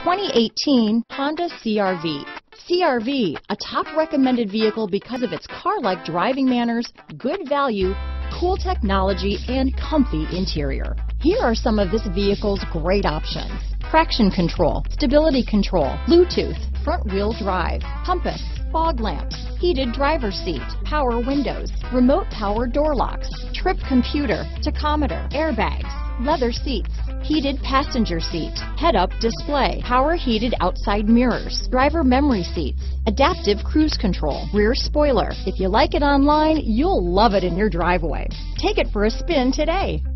2018 Honda CR-V. CR-V, a top recommended vehicle because of its car-like driving manners, good value, cool technology, and comfy interior. Here are some of this vehicle's great options: traction control, stability control, Bluetooth, front wheel drive, compass, fog lamps, heated driver's seat, power windows, remote power door locks, trip computer, tachometer, airbags, leather seats, heated passenger seat, head-up display, power heated outside mirrors, driver memory seats, adaptive cruise control, rear spoiler. If you like it online, you'll love it in your driveway. Take it for a spin today.